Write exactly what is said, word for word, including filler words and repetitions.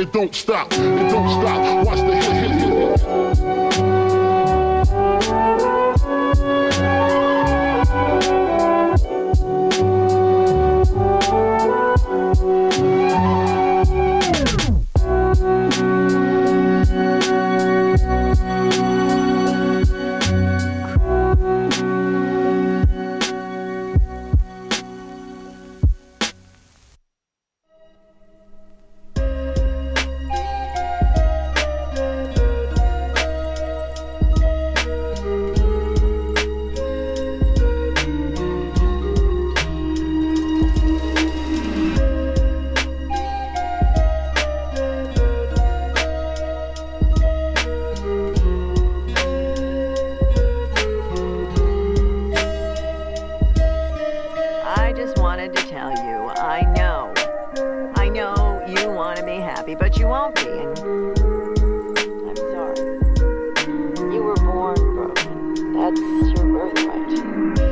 it don't stop, it don't stop. Watch the hit, hit, hit, hit. But you won't be, and I'm sorry. You were born broken. That's your birthright.